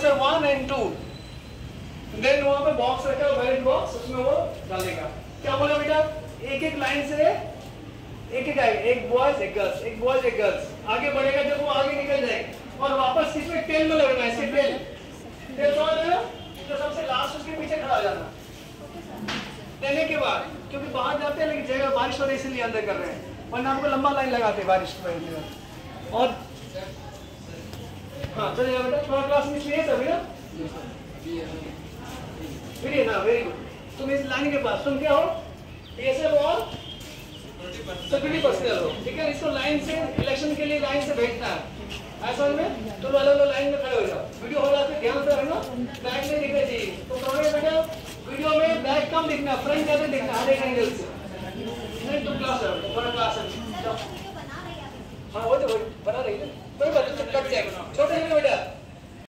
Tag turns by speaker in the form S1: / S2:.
S1: Answer 1 and 2। Then वहां पे box रखा है, वाइट बॉक्स, उसमें वो डालेगा। क्या बोला बेटा, एक एक लाइन से एक एक आएगा, एक बॉयज एक गर्ल्स, एक बॉयज एक गर्ल्स, आगे बढ़ेगा जब वो आगे निकल जाएगा और वापस इसमें टेल में लगना है, इसके टेल समझ रहे हो? तो सबसे लास्ट उसके पीछे खड़ा हो जाना देने के बाद, क्योंकि बाहर जाते हैं लेकिन जगह बारिश हो रही है इसलिए अंदर कर रहे हैं, वरना हमको लंबा लाइन लगाते बारिश में। और हाँ चलिए बेटा, थोड़ा क्लास में इसलिए सभी ना वेरी ना वेरी गुड। तुम इस लाइन के पास तुम क्या हो, TSL और सेक्रेटरी पर्सनल हो, ठीक है। इसको लाइन से इलेक्शन के लिए लाइन से भेजना है, ऐसा में तुम अलग अलग लाइन में खड़े हो जाओ। वीडियो हो जाते ध्यान से रहना, बैक में दिखना चाहिए। तो कहोगे बेटा वीडियो में बैक कम दिखना, फ्रंट ज्यादा दिखना, हर एक एंगल से। नहीं तुम क्लास है, थोड़ा क्लास है। हाँ वो तो बना रही है, कोई बात नहीं, कट जाएगा छोटे बेटा।